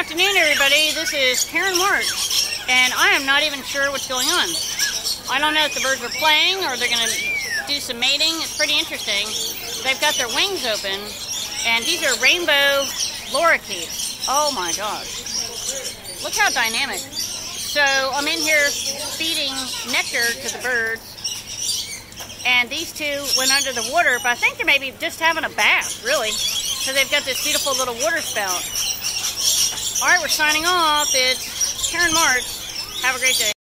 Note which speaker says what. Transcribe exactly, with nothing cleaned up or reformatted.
Speaker 1: afternoon, everybody. This is Karen March, and I am not even sure what's going on. I don't know if the birds are playing or they're going to do some mating. It's pretty interesting. They've got their wings open, and these are rainbow lorikeets. Oh my gosh. Look how dynamic. So I'm in here feeding nectar to the birds, and these two went under the water, but I think they're maybe just having a bath, really, because they've got this beautiful little water spout. All right, we're signing off. It's Karen March. Have a great day.